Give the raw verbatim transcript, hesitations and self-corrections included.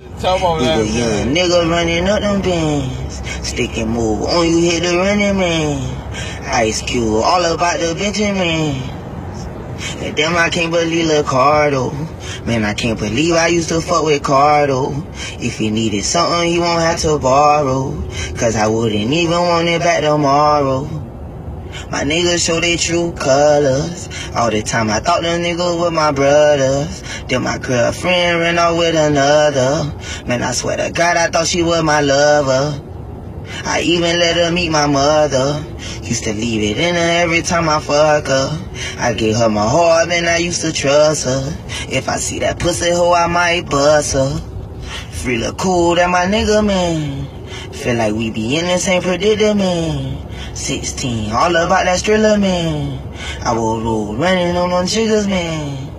Tell on that. You a young nigga running up them bands. Stick and move on you hit the running man. Ice Cube all about the Benjamin. And damn, I can't believe Ricardo. Man, I can't believe I used to fuck with Cardo. If he needed something, he won't have to borrow. Cause I wouldn't even want it back tomorrow. My niggas show their true colors. All the time I thought them niggas were my brothers. Then my girlfriend ran off with another. Man, I swear to God, I thought she was my lover. I even let her meet my mother. Used to leave it in her every time I fuck her. I gave her my heart, man, I used to trust her. If I see that pussy hoe, I might bust her. Free look cool, that my nigga, man. Feel like we be in the same predicament. sixteen, all about that thriller, man. I will roll running on them triggers, man.